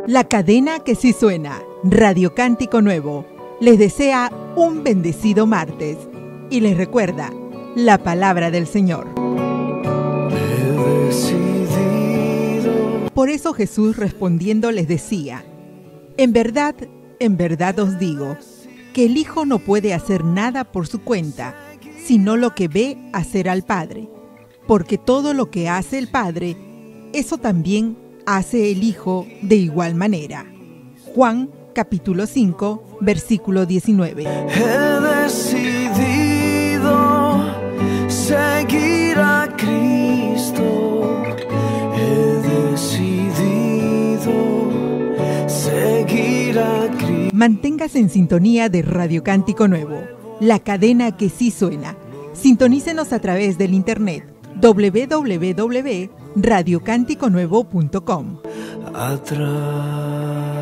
La cadena que sí suena, Radio Cántico Nuevo, les desea un bendecido martes y les recuerda la palabra del Señor. Por eso Jesús respondiendo les decía: en verdad os digo, que el Hijo no puede hacer nada por su cuenta, sino lo que ve hacer al Padre. Porque todo lo que hace el Padre, eso también hace el Hijo de igual manera. Juan capítulo 5, versículo 19. He decidido seguir a Cristo. He decidido seguir a Cristo. Manténgase en sintonía de Radio Cántico Nuevo, la cadena que sí suena. Sintonícenos a través del internet www.radiocanticonuevo.com. Atrás.